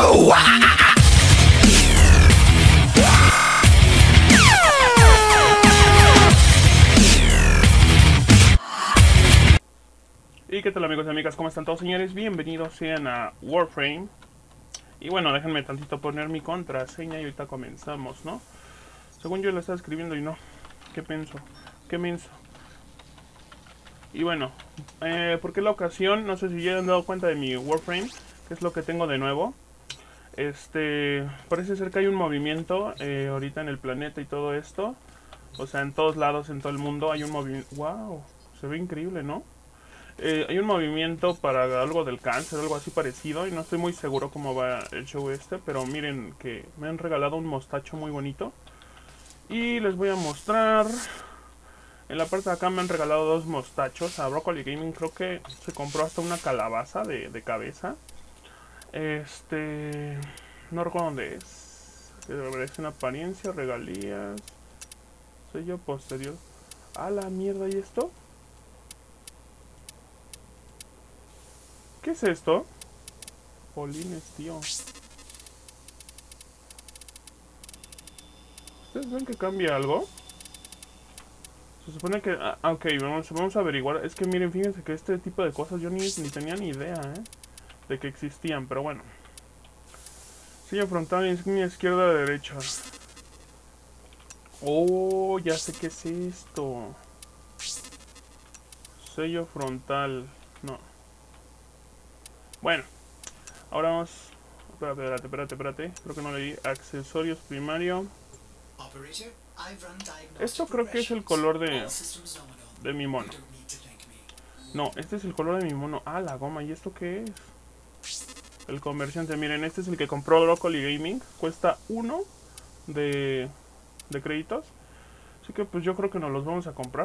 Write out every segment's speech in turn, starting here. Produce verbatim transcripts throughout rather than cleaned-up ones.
Oh, ¿y qué tal, amigos y amigas? ¿Cómo están todos, señores? Bienvenidos sean a Warframe. Y bueno, déjenme tantito poner mi contraseña y ahorita comenzamos, ¿no? Según yo lo estaba escribiendo y no. ¿Qué pienso? ¿Qué menso? Y bueno, eh, ¿por qué la ocasión? No sé si ya han dado cuenta de mi Warframe, que es lo que tengo de nuevo. Este, parece ser que hay un movimiento eh, ahorita en el planeta y todo esto. O sea, en todos lados, en todo el mundo hay un movimiento. ¡Wow! Se ve increíble, ¿no? Eh, hay un movimiento para algo del cáncer, algo así parecido, y no estoy muy seguro cómo va el show este, pero miren que me han regalado un mostacho muy bonito. Y les voy a mostrar. En la parte de acá me han regalado dos mostachos. A Broccoli Gaming creo que se compró hasta una calabaza de, de cabeza. Este... no recuerdo dónde es. Es una apariencia, regalías, sello posterior. ¡A la mierda! ¿Y esto? ¿Qué es esto? Polines, tío. ¿Ustedes ven que cambia algo? Se supone que... Ah, ok, vamos, vamos a averiguar. Es que miren, fíjense que este tipo de cosas yo ni, ni tenía ni idea, ¿eh? De que existían, pero bueno. Sello frontal, insignia izquierda, derecha. Oh, ya sé qué es esto. Sello frontal. No. Bueno. Ahora vamos... Espérate, espérate, espérate, espérate. Creo que no leí. Accesorios primario. Esto creo que es el color de... de mi mono. No, este es el color de mi mono. Ah, la goma. ¿Y esto qué es? El comerciante. Miren, este es el que compró Broccoli Gaming. Cuesta uno de, de créditos. Así que pues yo creo que nos los vamos a comprar.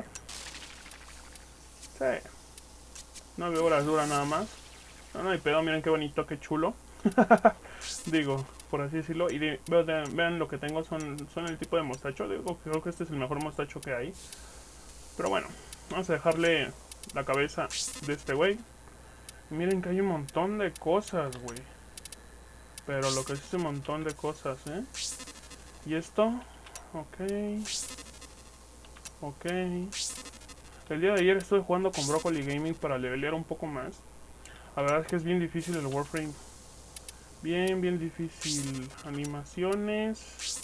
Sí. nueve horas dura nada más. No, no hay pedo. Miren qué bonito, qué chulo. Digo, por así decirlo. Y de, vean, vean lo que tengo. Son, son el tipo de mostacho. Digo, creo que este es el mejor mostacho que hay. Pero bueno, vamos a dejarle la cabeza de este güey. Miren que hay un montón de cosas, güey. Pero lo que es un montón de cosas, ¿eh? Y esto, ok. Ok. El día de ayer estuve jugando con Broccoli Gaming para levelear un poco más. La verdad es que es bien difícil el Warframe. Bien, bien difícil. Animaciones.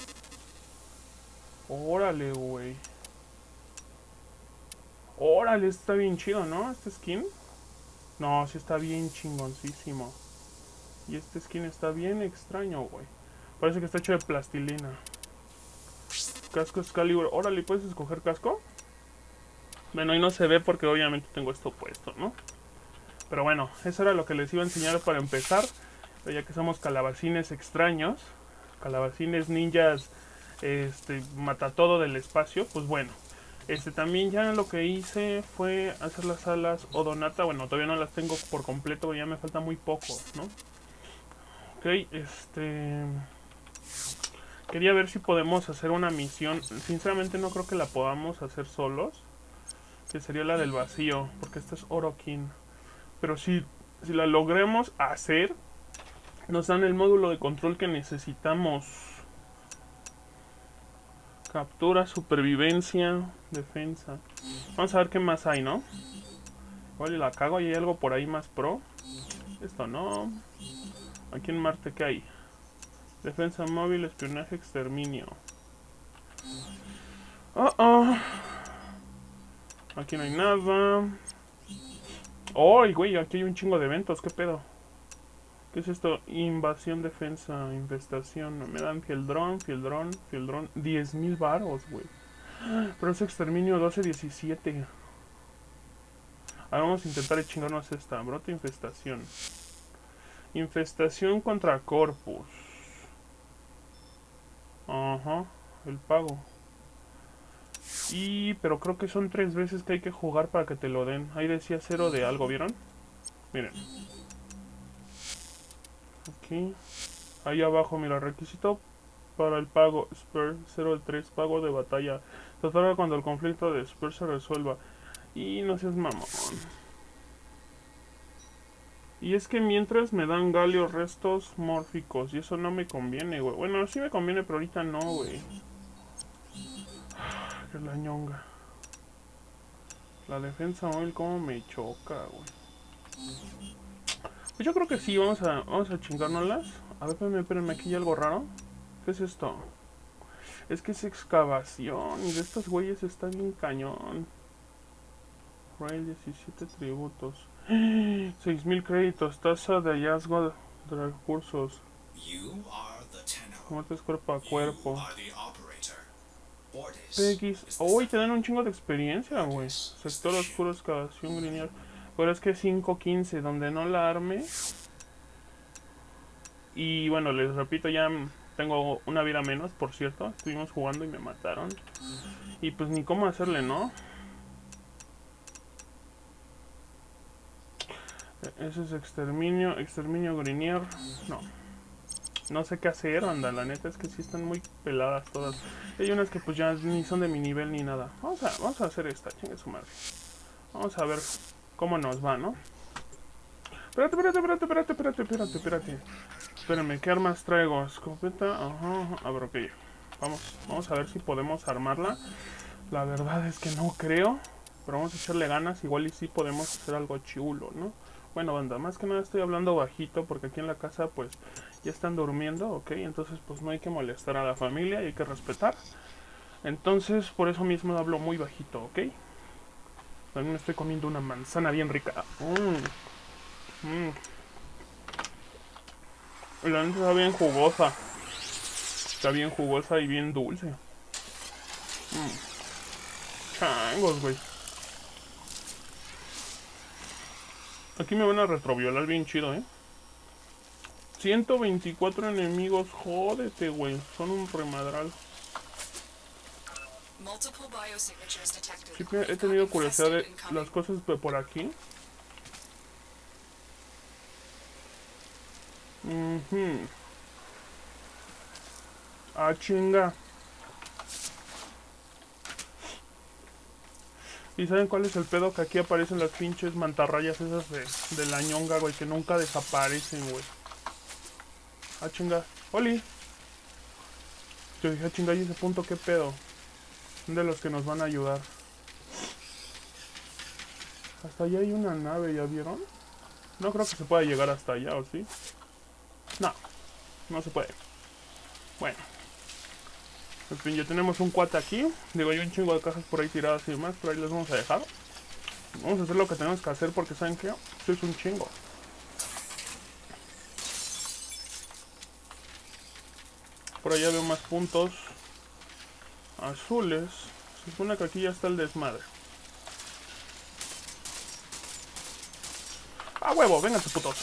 Órale, güey. Órale, está bien chido, ¿no? Este skin. No, sí está bien chingoncísimo. Y este skin está bien extraño, güey. Parece que está hecho de plastilina. Casco Excalibur. Órale, ¿puedes escoger casco? Bueno, ahí no se ve porque obviamente tengo esto puesto, ¿no? Pero bueno, eso era lo que les iba a enseñar para empezar. Pero ya que somos calabacines extraños, calabacines ninjas, este, mata todo del espacio, pues bueno. Este, también ya lo que hice fue hacer las alas Odonata. Bueno, todavía no las tengo por completo, ya me falta muy poco, ¿no? Ok, este... quería ver si podemos hacer una misión. Sinceramente no creo que la podamos hacer solos. Que sería la del vacío, porque esta es Orokin. Pero si, si la logremos hacer, nos dan el módulo de control que necesitamos. Captura, supervivencia, defensa. Vamos a ver qué más hay, ¿no? Igual la cago y hay algo por ahí más pro. Esto no. Aquí en Marte, ¿qué hay? Defensa móvil, espionaje, exterminio. Oh, oh. Aquí no hay nada. ¡Oh, güey! Aquí hay un chingo de eventos. ¿Qué pedo? ¿Qué es esto? Invasión, defensa, infestación. Me dan fieldrón, fieldrón, fieldrón. diez mil varos, güey. Pero es exterminio doce diecisiete. Ahora vamos a intentar chingarnos esta. Brote, infestación. Infestación contra Corpus. Ajá. El pago. Y... pero creo que son tres veces que hay que jugar para que te lo den. Ahí decía cero de algo, ¿vieron? Miren. Aquí. Ahí abajo, mira, requisito para el pago. Spur cero del tres, pago de batalla. Se otorga cuando el conflicto de Spur se resuelva. Y no seas mamón. Y es que mientras me dan galios restos mórficos. Y eso no me conviene, güey. Bueno, sí me conviene, pero ahorita no, güey. Que la ñonga. La defensa móvil como me choca, güey. Pues yo creo que sí, vamos a, vamos a chingárnoslas. A ver, espérenme, espérenme, aquí hay algo raro. ¿Qué es esto? Es que es excavación. Y de estos güeyes está bien cañón. Rail diecisiete tributos. seis mil créditos. Tasa de hallazgo de recursos. Muertes cuerpo a cuerpo. P X. Uy, te dan un chingo de experiencia, güey. Sector oscuro, excavación, grinear. Pero es que cinco quince, donde no la arme. Y bueno, les repito, ya tengo una vida menos, por cierto. Estuvimos jugando y me mataron. Y pues ni cómo hacerle, ¿no? Ese es exterminio, exterminio grinier. No. No sé qué hacer, banda. La neta es que sí están muy peladas todas. Hay unas que pues ya ni son de mi nivel ni nada. Vamos a, vamos a hacer esta, chingue su madre. Vamos a ver cómo nos va, ¿no? Espérate, espérate, espérate, espérate, espérate, espérate, espérate. Espérenme, ¿qué armas traigo? Escopeta, ajá, ajá. A ver, ok. Vamos, vamos a ver si podemos armarla. La verdad es que no creo. Pero vamos a echarle ganas, igual y sí podemos hacer algo chulo, ¿no? Bueno, banda, más que nada estoy hablando bajito porque aquí en la casa pues ya están durmiendo, ¿ok? Entonces pues no hay que molestar a la familia y hay que respetar. Entonces por eso mismo hablo muy bajito, ¿ok? También me estoy comiendo una manzana bien rica. Mmm. Mmm. La neta está bien jugosa. Está bien jugosa y bien dulce. Mmm. Changos, güey. Aquí me van a retroviolar bien chido, ¿eh? ciento veinticuatro enemigos, jódete, güey. Son un remadral. Siempre he tenido curiosidad de las cosas por aquí. Uh-huh. Ah, chinga. ¿Y saben cuál es el pedo? Que aquí aparecen las pinches mantarrayas esas de, de la ñonga, güey, que nunca desaparecen, güey. Ah, chinga. ¡Oli! Yo dije, ah, chinga, ¿y ese punto qué pedo? Son de los que nos van a ayudar. Hasta allá hay una nave, ¿ya vieron? No creo que se pueda llegar hasta allá, ¿o sí? No, no se puede. Bueno. En fin, ya tenemos un cuate aquí. Digo, hay un chingo de cajas por ahí tiradas y demás, pero ahí las vamos a dejar. Vamos a hacer lo que tenemos que hacer porque, ¿saben qué? Esto es un chingo. Por allá veo más puntos azules. Se supone que aquí ya está el desmadre. ¡A huevo! ¡Vénganse, putos!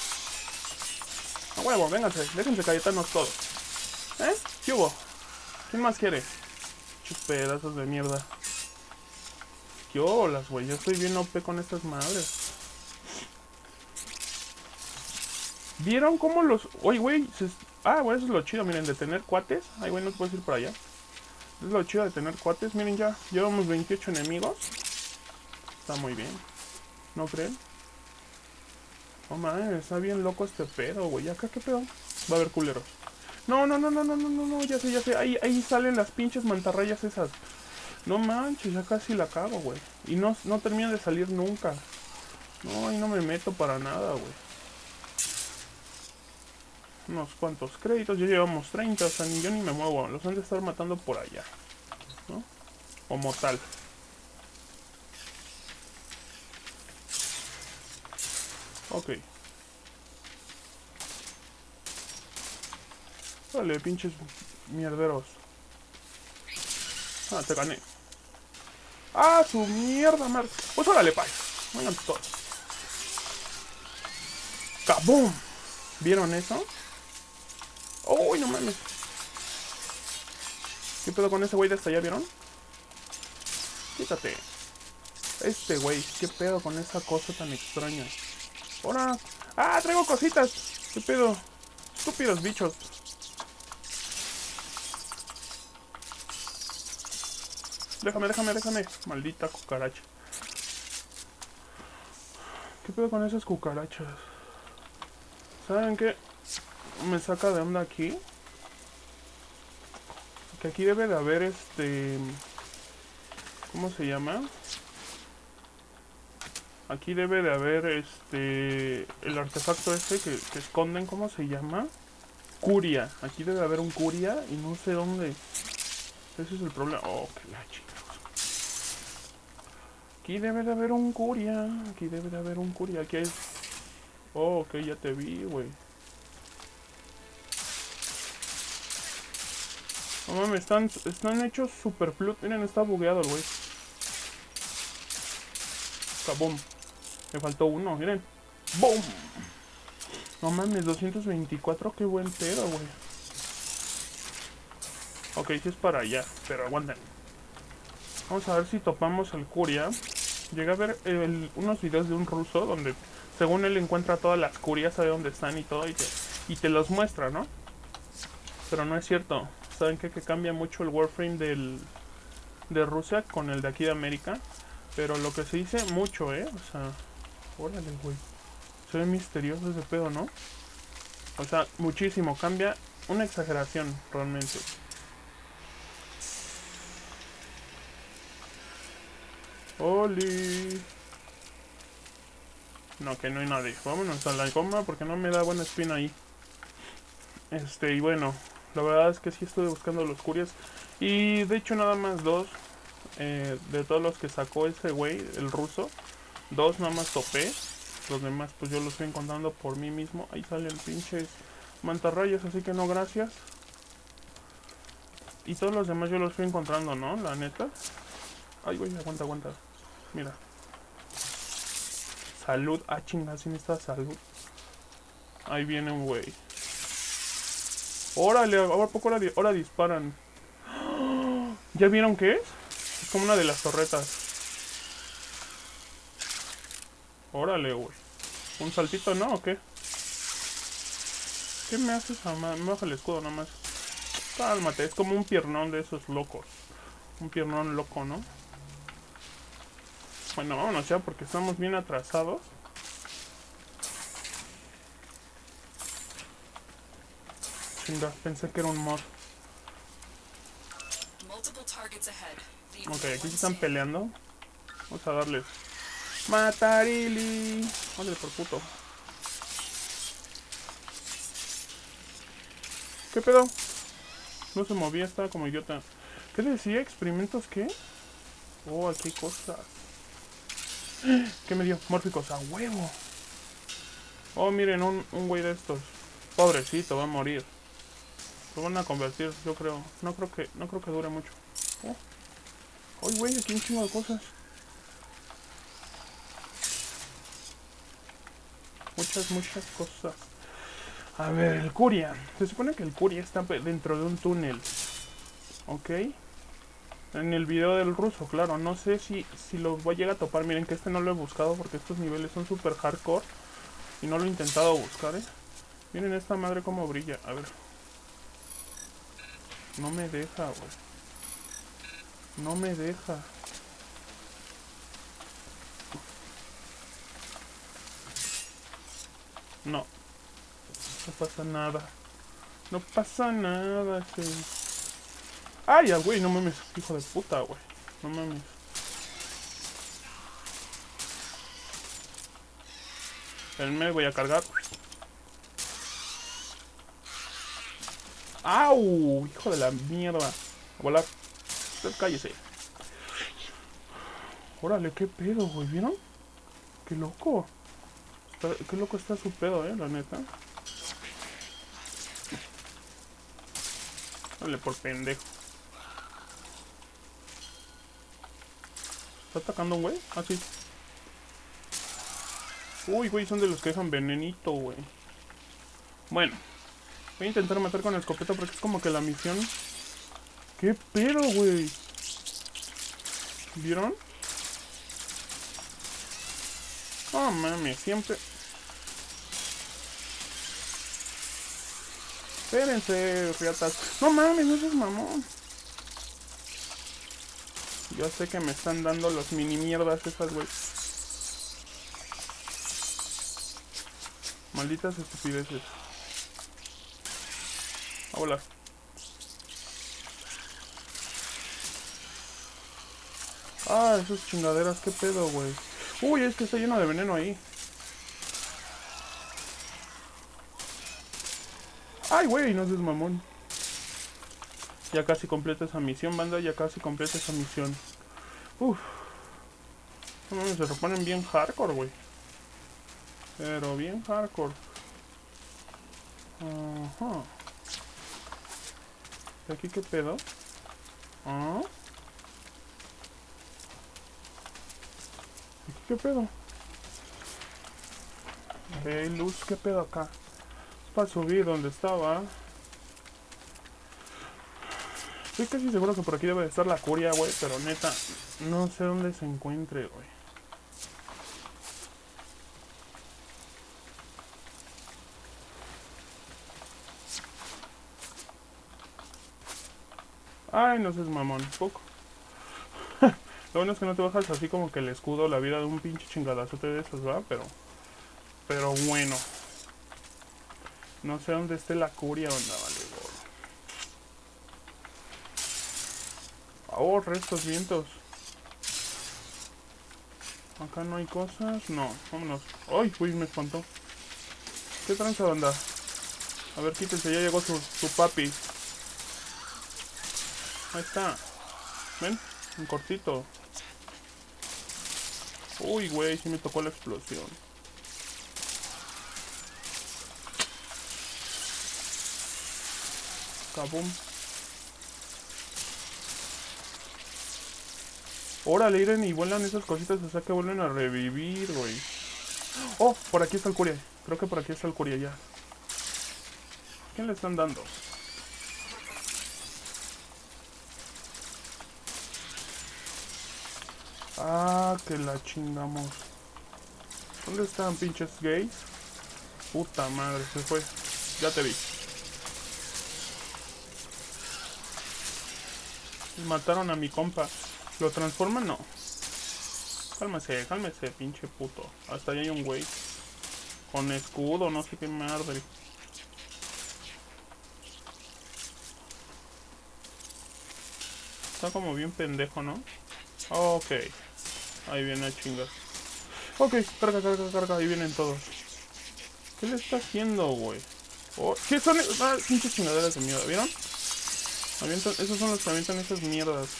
¡A huevo! ¡Vénganse! Déjense cayetanos todos. ¿Eh? ¿Qué hubo? ¿Quién más quiere? Muchos pedazos de mierda. ¿Qué olas, güey? Yo estoy bien O P con estas madres. ¿Vieron cómo los...? Oye, güey. Se... Ah, bueno, eso es lo chido, miren, de tener cuates. Ay, güey, no te puedes ir por allá. Es lo chido de tener cuates. Miren, ya llevamos veintiocho enemigos. Está muy bien. ¿No creen? No mames, está bien loco este pedo, güey. ¿Acá qué pedo? Va a haber culeros. No, no, no, no, no, no, no, no, ya sé, ya sé. Ahí, ahí salen las pinches mantarrayas esas. No manches, ya casi la cago, güey. Y no, no termina de salir nunca. No, ahí no me meto para nada, güey. Unos cuantos créditos, ya llevamos treinta, o sea, ni yo ni me muevo. Los han de estar matando por allá, ¿no? Como tal. Ok. Vale, pinches mierderos. Ah, te gané. ¡Ah, su mierda, madre! Pues órale, pay. Vengan todos. ¡Kabum! ¿Vieron eso? ¡Uy, no mames! ¿Qué pedo con ese güey de hasta allá, vieron? Fíjate. Este güey, ¿qué pedo con esa cosa tan extraña? ¡Ahora! ¡Ah, traigo cositas! ¿Qué pedo? Estúpidos bichos. Déjame, déjame, déjame. Maldita cucaracha. ¿Qué pedo con esas cucarachas? ¿Saben qué? Me saca de onda aquí. Que aquí debe de haber este... ¿Cómo se llama? Aquí debe de haber este... El artefacto este que, que esconden, ¿cómo se llama? Curia. Aquí debe de haber un Curia y no sé dónde. Ese es el problema. Oh, que la chica. Aquí debe de haber un Curia. Aquí debe de haber un Curia. Aquí hay... Oh, ok, ya te vi, güey. No mames, están, están hechos super flut. Miren, está bugueado el güey. Boom. Me faltó uno, miren. ¡Boom! No mames, doscientos veinticuatro, qué buen pedo, güey. Ok, sí es para allá, pero aguanten. Vamos a ver si topamos al Curia. Llegué a ver el, unos videos de un ruso donde, según él, encuentra todas las Curias, sabe dónde están y todo, y te, y te los muestra, ¿no? Pero no es cierto. ¿Saben qué? Que cambia mucho el Warframe del, de Rusia con el de aquí de América. Pero lo que se dice mucho, ¿eh? O sea, órale, güey. Se ve misterioso ese pedo, ¿no? O sea, muchísimo. Cambia una exageración, realmente. ¡Oli! No, que no hay nadie. Vámonos a la goma porque no me da buena espina ahí. Este, y bueno, la verdad es que sí estuve buscando los Curias. Y de hecho nada más dos. Eh, de todos los que sacó ese güey, el ruso. Dos nada más topé. Los demás pues yo los fui encontrando por mí mismo. Ahí salen pinches mantarrayas, así que no, gracias. Y todos los demás yo los fui encontrando, ¿no? La neta. Ay, güey, aguanta, aguanta. Mira. Salud. Ah, chingada, sin esta salud. Ahí viene un güey. Órale, ahora poco ahora, ahora disparan. ¿Ya vieron qué es? Es como una de las torretas. Órale, güey. ¿Un saltito, no? ¿O qué? ¿Qué me haces, mamá? Me baja el escudo nomás. Cálmate, es como un piernón de esos locos. Un piernón loco, ¿no? Bueno, vámonos ya porque estamos bien atrasados. Chinga, pensé que era un mod. Ok, aquí se están peleando. Vamos a darles. Matarili. Madre por puto. ¿Qué pedo? No se movía, estaba como idiota. ¿Qué decía? ¿Experimentos qué? Oh, aquí hay cosas. ¿Qué me dio? Mórficos a huevo. Oh, miren, un, un güey de estos. Pobrecito, va a morir. Lo van a convertir, yo creo. No creo que, no creo que dure mucho. Oh. Ay, güey, aquí hay un chingo de cosas. Muchas, muchas cosas. A ver, el Curia. Se supone que el Curia está dentro de un túnel. ¿Ok? En el video del ruso, claro. No sé si, si lo voy a llegar a topar. Miren que este no lo he buscado porque estos niveles son super hardcore. Y no lo he intentado buscar, ¿eh? Miren esta madre cómo brilla. A ver. No me deja, güey. No me deja. No. No pasa nada. No pasa nada, sí. Ay, güey, no mames. Hijo de puta, güey. No mames. Me voy a cargar. ¡Au! Hijo de la mierda. A volar. Usted cállese. Órale, qué pedo, güey. ¿Vieron? Qué loco. Está, qué loco está su pedo, eh, la neta. Dale por pendejo. ¿Está atacando un güey? Ah, sí. Uy, güey, son de los que dejan venenito, güey. Bueno. Voy a intentar matar con la escopeta porque es como que la misión... ¿Qué pedo, güey? ¿Vieron? Oh, mami, siempre... Espérense, riatas. No mames, no seas mamón. Yo sé que me están dando los mini mierdas esas, güey. Malditas estupideces. A volar. Ah, esas chingaderas, qué pedo, güey. Uy, es que está lleno de veneno ahí. Ay, güey, no seas mamón. Ya casi completa esa misión, banda. Ya casi completa esa misión. Uff. No, se reponen bien hardcore, güey. Pero bien hardcore. Ajá. ¿De aquí qué pedo? ¿Ah? ¿De aquí qué pedo? Ok, luz, ¿qué pedo acá? Para subir donde estaba. Estoy casi seguro que por aquí debe de estar la curia, güey. Pero neta, no sé dónde se encuentre, güey. Ay, no seas mamón, poco. Lo bueno es que no te bajas así como que el escudo, la vida de un pinche chingadazote de esos, ¿va? Pero, pero bueno. No sé dónde esté la curia, onda, vale, güey. Oh, restos, vientos. Acá no hay cosas. No, vámonos. Ay, uy, me espantó. ¿Qué tranza, banda? A ver, quítense, ya llegó su, su papi. Ahí está. ¿Ven? Un cortito. Uy, güey, sí me tocó la explosión. Kabum. Órale, Iren, y vuelan esas cositas, o sea que vuelven a revivir, güey. Oh, por aquí está el curia. Creo que por aquí está el curia ya. ¿Quién le están dando? Ah, que la chingamos. ¿Dónde están, pinches gays? Puta madre, se fue. Ya te vi. Mataron a mi compa. ¿Lo transforman? No. Cálmese, cálmese, pinche puto. Hasta allá hay un güey. Con escudo, no sé qué madre. Está como bien pendejo, ¿no? Ok. Ahí viene a chingas. Ok, carga, carga, carga. Ahí vienen todos. ¿Qué le está haciendo, güey? Oh, ¿qué son? Ah, pinches chingaderas de mierda, ¿vieron? Avientan, esos son los que avientan esas mierdas.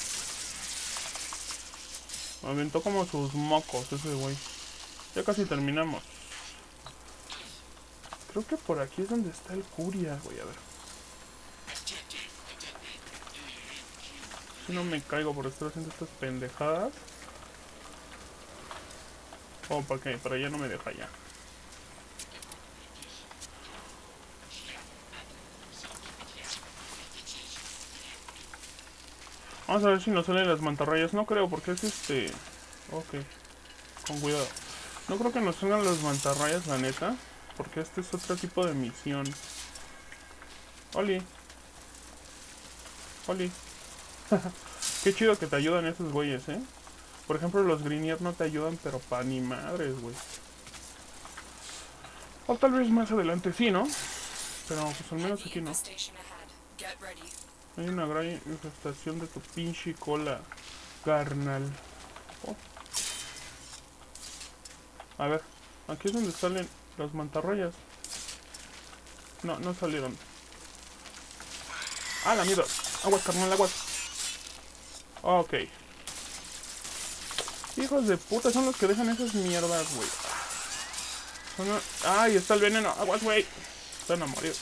Aventó como sus mocos ese güey. Ya casi terminamos. Creo que por aquí es donde está el curia, güey, a ver. Si no me caigo por estar haciendo estas pendejadas. Oh, ¿para qué? Para allá no me deja ya. Vamos a ver si nos salen las mantarrayas. No creo, porque es este... Ok. Con cuidado. No creo que nos salgan las mantarrayas, la neta. Porque este es otro tipo de misión. Oli. Oli. Qué chido que te ayudan esos güeyes, eh. Por ejemplo, los Grineer no te ayudan, pero pa' ni madres, güey. O tal vez más adelante sí, ¿no? Pero pues al menos aquí no. Hay una gran infestación de tu pinche cola, carnal. Oh. A ver, aquí es donde salen las mantarrayas. No, no salieron. Ah, la mierda. Aguas, carnal, aguas. Ok. Hijos de puta, son los que dejan esas mierdas, güey. Son... Ay, está el veneno. Aguas, güey. Están a morir.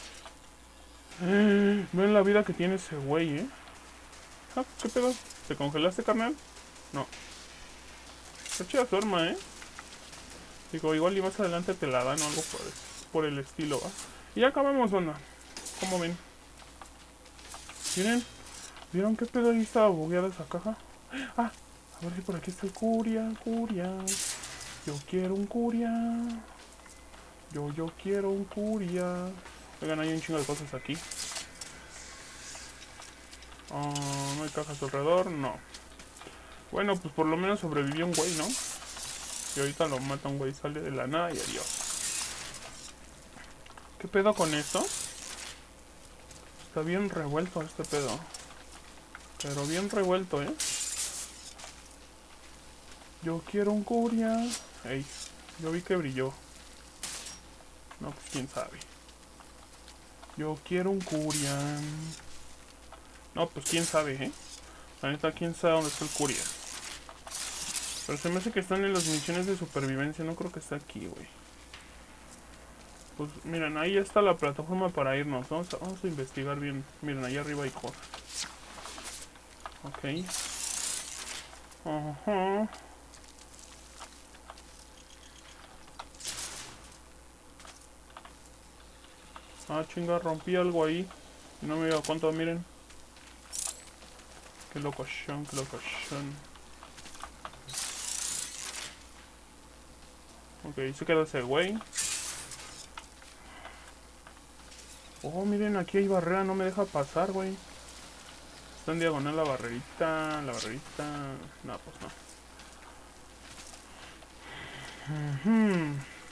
Eh, ven la vida que tiene ese güey, eh. Ah, ¿qué pedo? ¿Te congelaste, carnal? No. Está chida su arma, eh. Digo, igual y más adelante te la dan o algo por el, por el estilo, ¿va? Y ya acabamos, banda. ¿Cómo ven? ¿Miren? ¿Vieron qué pedo ahí estaba bugueada esa caja? Ah, a ver si por aquí está el curia, curia. Yo quiero un curia. Yo, yo quiero un curia. Oigan, hay un chingo de cosas aquí. Uh, no hay cajas alrededor, no. Bueno, pues por lo menos sobrevivió un güey, ¿no? Y ahorita lo mata un güey, sale de la nada y adiós. ¿Qué pedo con esto? Está bien revuelto este pedo. Pero bien revuelto, ¿eh? Yo quiero un Curia. Ey, yo vi que brilló. No, pues quién sabe. Yo quiero un Curia. No, pues quién sabe, ¿eh? La neta, quién sabe dónde está el Curia. Pero se me hace que están en las misiones de supervivencia. No creo que esté aquí, güey. Pues miren, ahí está la plataforma para irnos. Vamos a, vamos a investigar bien. Miren, ahí arriba hay cosas. Ok. Ajá. Ah, chinga, rompí algo ahí. No me dio cuenta, miren. Qué locochón, qué locochón. Ok, se queda ese güey. Oh, miren, aquí hay barrera, no me deja pasar, güey. Está en diagonal la barrerita, la barrerita... No, pues no. Uh-huh.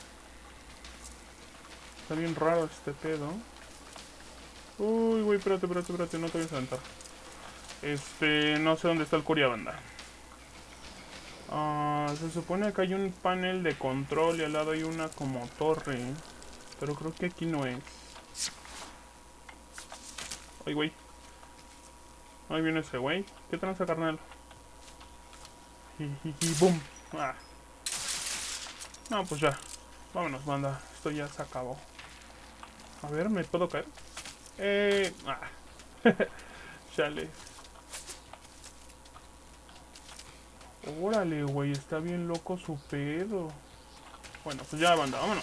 Está bien raro este pedo. Uy, güey, espérate, espérate, espérate, no te voy a aventar. Este, no sé dónde está el Curia, banda. Uh, se supone que hay un panel de control y al lado hay una como torre. Pero creo que aquí no es. Ay, güey. Ahí viene ese güey. ¿Qué tranza, carnal? Y, y, y boom. Ah. No, pues ya. Vámonos, banda. Esto ya se acabó. A ver, ¿me puedo caer? Eh... Ah. Chale. Órale, güey. Está bien loco su pedo. Bueno, pues ya, banda. Vámonos.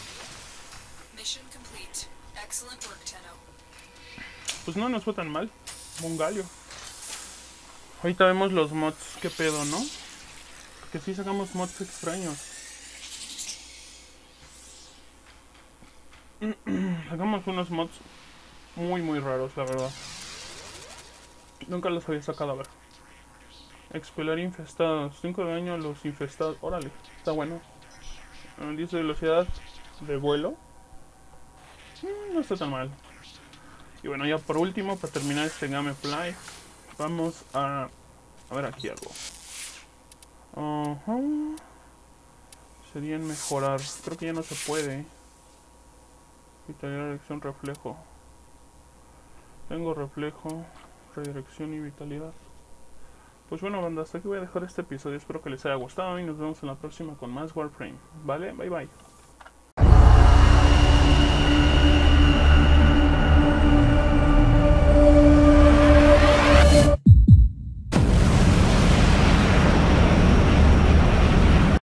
Pues no nos fue tan mal. Mongalio. Ahorita vemos los mods. ¿Qué pedo, no? Porque sí sacamos mods extraños. Sacamos unos mods muy muy raros, la verdad. Nunca los había sacado, a ver. Expelar infestados. cinco de daño a los infestados. Órale, está bueno. diez de velocidad de vuelo. Mm, no está tan mal. Y bueno, ya por último, para terminar este Gamefly, vamos a... A ver aquí algo. Uh-huh. Sería en mejorar. Creo que ya no se puede. Vitalidad, dirección, reflejo. Tengo reflejo, redirección y vitalidad. Pues bueno, banda, hasta aquí voy a dejar este episodio. Espero que les haya gustado y nos vemos en la próxima con más Warframe. ¿Vale? Bye bye.